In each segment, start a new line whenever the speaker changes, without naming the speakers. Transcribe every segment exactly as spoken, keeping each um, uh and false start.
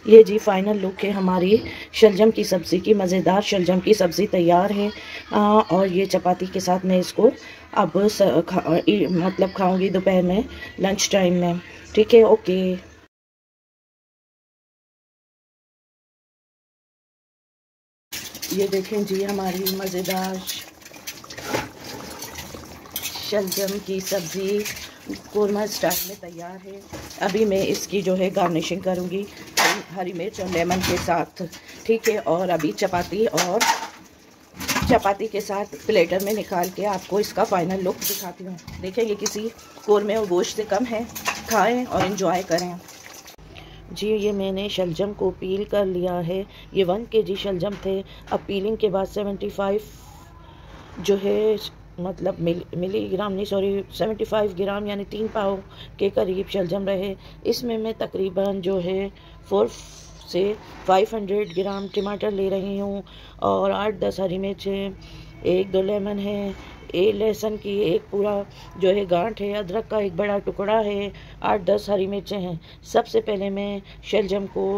ये जी final look है हमारी शलजम की सब्ज़ी की। मज़ेदार शलजम की सब्ज़ी तैयार है। आ, और ये चपाती के साथ मैं इसको अब स, खा, ई, मतलब खाऊंगी दोपहर में, लंच टाइम में। ठीक है, ओके। ये देखें जी हमारी मज़ेदार शलजम की सब्ज़ी कोरमा स्टाइल में तैयार है। अभी मैं इसकी जो है गार्निशिंग करूँगी हरी मिर्च और लेमन के साथ। ठीक है, और अभी चपाती और चपाती के साथ प्लेटर में निकाल के आपको इसका फाइनल लुक दिखाती हूँ। देखें ये किसी कोरमे और गोश्त से कम है। खाएं और एंजॉय करें जी। ये मैंने शलजम को पील कर लिया है। ये वन के जी शलजम थे। अब पीलिंग के बाद सेवेंटी फाइव जो है मतलब मिल मिलीग्राम नहीं सॉरी सेवेंटी फाइव ग्राम यानी तीन पाव के करीब शलजम रहे। इसमें मैं तकरीबन जो है फोर से फाइव हंड्रेड ग्राम टमाटर ले रही हूँ और आठ दस हरी मिर्च है, एक दो लेमन है, एक लहसुन की एक पूरा जो है गांठ है, अदरक का एक बड़ा टुकड़ा है, आठ दस हरी मिर्चें हैं। सबसे पहले मैं शलजम को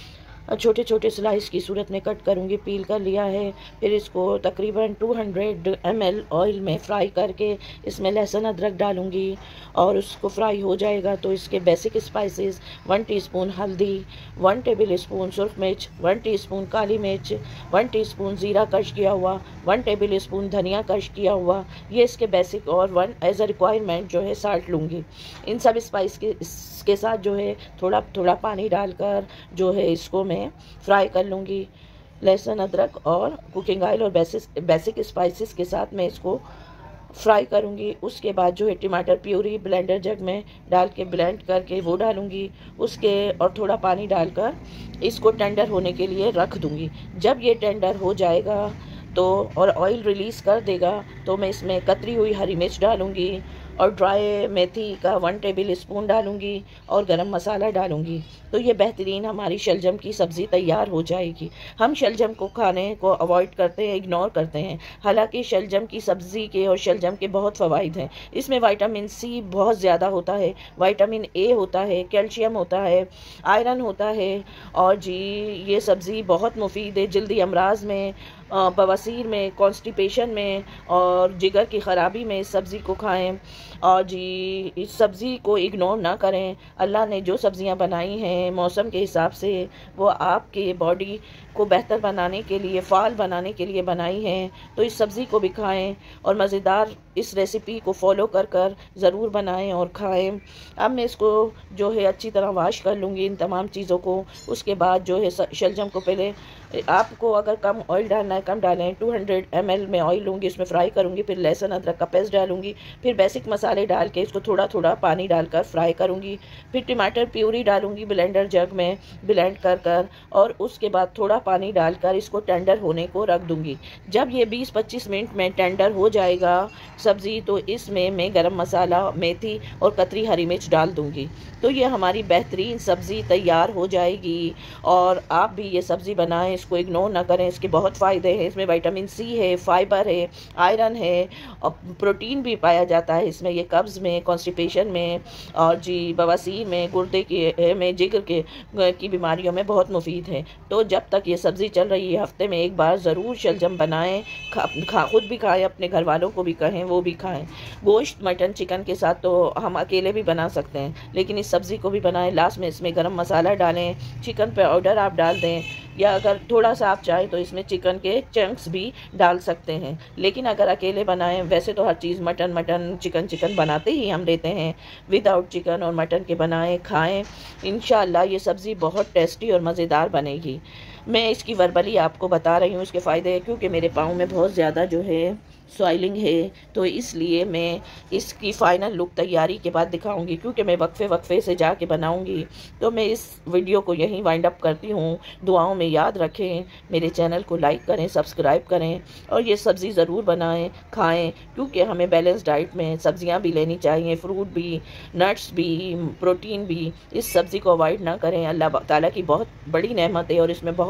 छोटे छोटे स्लाइस की सूरत में कट करूंगी। पील कर लिया है। फिर इसको तकरीबन two hundred M L oil में फ्राई करके इसमें लहसुन अदरक डालूंगी और उसको फ्राई हो जाएगा तो इसके बेसिक स्पाइसेस वन टीस्पून हल्दी, वन टेबल स्पून सुरख मिर्च, वन टीस्पून काली मिर्च, वन टीस्पून ज़ीरा कश किया हुआ, वन टेबल स्पून धनिया कश किया हुआ, ये इसके बेसिक, और वन एज अ रिक्वायरमेंट जो है साल्ट लूँगी। इन सब स्पाइस के इसके साथ जो है थोड़ा थोड़ा पानी डालकर जो है इसको मैं फ्राई कर लूँगी। लहसुन अदरक और कुकिंग ऑयल और बेसिक बेसिक स्पाइसेस के साथ मैं इसको फ्राई करूँगी। उसके बाद जो है टमाटर प्यूरी ब्लेंडर जग में डाल के ब्लेंड करके वो डालूँगी उसके, और थोड़ा पानी डालकर इसको टेंडर होने के लिए रख दूँगी। जब ये टेंडर हो जाएगा तो और ऑयल रिलीज़ कर देगा तो मैं इसमें कतरी हुई हरी मिर्च डालूँगी और ड्राई मेथी का वन टेबल स्पून डालूँगी और गरम मसाला डालूँगी। तो ये बेहतरीन हमारी शलजम की सब्ज़ी तैयार हो जाएगी। हम शलजम को खाने को अवॉइड करते हैं, इग्नोर करते हैं, हालांकि शलजम की सब्ज़ी के और शलजम के बहुत फ़वाइद हैं। इसमें विटामिन सी बहुत ज़्यादा होता है, विटामिन ए होता है, कैल्शियम होता है, आयरन होता है। और जी ये सब्ज़ी बहुत मुफीद है जल्दी अमराज में, बवासीर में, कॉन्स्टिपेशन में और जिगर की ख़राबी में इस सब्ज़ी को खाएं। और जी इस सब्ज़ी को इग्नोर ना करें। अल्लाह ने जो सब्ज़ियां बनाई हैं मौसम के हिसाब से वो आपके बॉडी को बेहतर बनाने के लिए, फाल बनाने के लिए बनाई हैं। तो इस सब्ज़ी को भी खाएं और मज़ेदार इस रेसिपी को फॉलो कर कर ज़रूर बनाएं और खाएं। अब मैं इसको जो है अच्छी तरह वॉश कर लूँगी इन तमाम चीज़ों को। उसके बाद जो है शलजम को पहले आपको अगर कम ऑयल डालना है कम डालें। टू हंड्रेड एम एल में ऑयल लूँगी, उसमें फ्राई करूँगी, फिर लहसुन अदरक का पेस्ट डालूँगी, फिर बेसिक मसाले डाल के इसको थोड़ा थोड़ा पानी डालकर फ्राई करूँगी। फिर टमाटर प्यूरी डालूँगी ब्लेंडर जग में ब्लेंड कर कर और उसके बाद थोड़ा पानी डालकर इसको टेंडर होने को रख दूँगी। जब ये बीस पच्चीस मिनट में टेंडर हो जाएगा सब्ज़ी तो इसमें मैं गरम मसाला, मेथी और कतरी हरी मिर्च डाल दूँगी। तो ये हमारी बेहतरीन सब्ज़ी तैयार हो जाएगी। और आप भी ये सब्ज़ी बनाएं, इसको इग्नोर ना करें। इसके बहुत फ़ायदे हैं। इसमें विटामिन सी है, फाइबर है, आयरन है और प्रोटीन भी पाया जाता है इसमें। ये कब्ज़ में, कॉन्स्टिपेशन में और जी बवासीर में, गुर्दे के में, जिगर के की बीमारियों में बहुत मुफीद है। तो जब तक ये सब्ज़ी चल रही है हफ्ते में एक बार ज़रूर शलजम बनाएं, खा, खा खुद भी खाएं, अपने घर वालों को भी कहें वो भी खाएं। गोश्त मटन चिकन के साथ तो हम अकेले भी बना सकते हैं, लेकिन इस सब्ज़ी को भी बनाएं। लास्ट में इसमें गरम मसाला डालें, चिकन पाउडर आप डाल दें, या अगर थोड़ा सा आप चाहें तो इसमें चिकन के चंक्स भी डाल सकते हैं। लेकिन अगर अकेले बनाएं, वैसे तो हर चीज़ मटन मटन चिकन चिकन बनाते ही हम लेते हैं, विदाउट चिकन और मटन के बनाएं, खाएं। इंशाअल्लाह ये सब्ज़ी बहुत टेस्टी और मज़ेदार बनेगी। मैं इसकी वर्बली आपको बता रही हूँ इसके फ़ायदे, क्योंकि मेरे पाँव में बहुत ज़्यादा जो है सॉइलिंग है, तो इसलिए मैं इसकी फ़ाइनल लुक तैयारी के बाद दिखाऊंगी, क्योंकि मैं वक्फे वक्फे से जाके बनाऊंगी। तो मैं इस वीडियो को यहीं वाइंड अप करती हूँ। दुआओं में याद रखें, मेरे चैनल को लाइक करें, सब्सक्राइब करें और ये सब्ज़ी ज़रूर बनाएं, खाएं, क्योंकि हमें बैलेंस डाइट में सब्ज़ियाँ भी लेनी चाहिए, फ्रूट भी, नट्स भी, प्रोटीन भी। इस सब्ज़ी को अवॉइड ना करें। अल्लाह ताला की बहुत बड़ी नेमत है और इसमें बहुत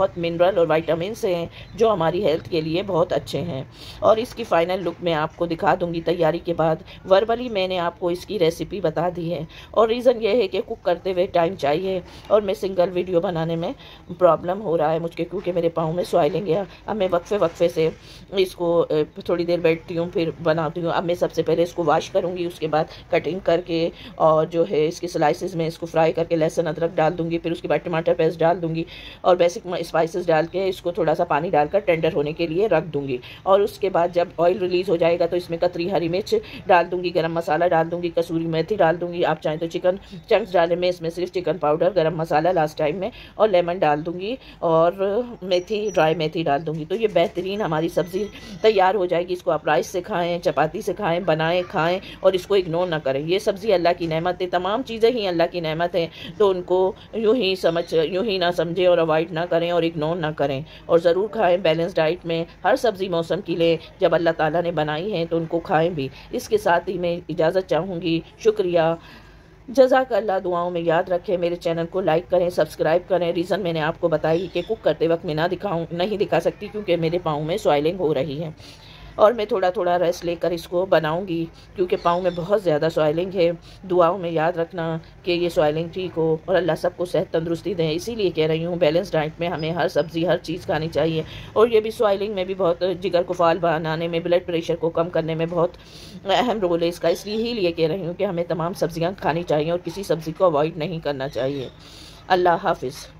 बहुत मिनरल और विटामिन हैं जो हमारी हेल्थ के लिए बहुत अच्छे हैं। और इसकी फ़ाइनल लुक मैं आपको दिखा दूंगी तैयारी के बाद। वर्बली मैंने आपको इसकी रेसिपी बता दी है और रीज़न ये है कि कुक करते हुए टाइम चाहिए और मैं सिंगल वीडियो बनाने में प्रॉब्लम हो रहा है मुझे, क्योंकि मेरे पाँव में सॉइलिंग है। अब मैं वक्फे वक्फे से इसको थोड़ी देर बैठती हूँ, फिर बनाती हूँ। अब मैं सबसे पहले इसको वॉश करूँगी, उसके बाद कटिंग करके और जो है इसके स्लाइसिस में इसको फ्राई करके लहसुन अदरक डाल दूँगी, फिर उसके बाद टमाटर पेस्ट डाल दूँगी और बेसिक स्पाइसेस डाल के इसको थोड़ा सा पानी डालकर टेंडर होने के लिए रख दूँगी। और उसके बाद जब ऑयल रिलीज़ हो जाएगा तो इसमें कतरी हरी मिर्च डाल दूँगी, गरम मसाला डाल दूँगी, कसूरी मेथी डाल दूँगी। आप चाहें तो चिकन चंक्स डालें, मैं इसमें सिर्फ चिकन पाउडर, गरम मसाला लास्ट टाइम में और लेमन डाल दूँगी और मेथी, ड्राई मेथी डाल दूँगी। तो ये बेहतरीन हमारी सब्ज़ी तैयार हो जाएगी। इसको आप राइस से खाएँ, चपाती से खाएँ, बनाएँ खाएँ और इसको इग्नोर ना करें। ये सब्ज़ी अल्लाह की नेमत है, तमाम चीज़ें ही अल्लाह की नेमत है, तो उनको यूँ ही समझ यूँ ही ना समझें और अवॉइड ना करें और इग्नोर ना करें और ज़रूर खाएँ। बैलेंस डाइट में हर सब्ज़ी मौसम की ले, जब अल्लाह ताला ने बनाई है तो उनको खाएँ भी। इसके साथ ही मैं इजाज़त चाहूँगी। शुक्रिया, जज़ाकल्लाह। दुआओं में याद रखें। मेरे चैनल को लाइक करें, सब्सक्राइब करें। रीज़न मैंने आपको बताई कि कुक करते वक्त मैं ना दिखाऊँ नहीं दिखा सकती क्योंकि मेरे पाँव में सॉइलिंग हो रही है और मैं थोड़ा थोड़ा रेस्ट लेकर इसको बनाऊंगी क्योंकि पाँव में बहुत ज़्यादा सॉइलिंग है। दुआओं में याद रखना कि ये सॉइलिंग ठीक हो और अल्लाह सबको सेहत तंदुरुस्ती दें। इसीलिए कह रही हूँ बैलेंस डाइट में हमें हर सब्ज़ी हर चीज़ खानी चाहिए और ये भी सॉइलिंग में भी बहुत, जिगर को फाल बनाने में, ब्लड प्रेशर को कम करने में बहुत अहम रोल है इसका। इसलिए ही लिए कह रही हूँ कि हमें तमाम सब्ज़ियाँ खानी चाहिए और किसी सब्ज़ी को अवॉइड नहीं करना चाहिए। अल्लाह हाफिज़।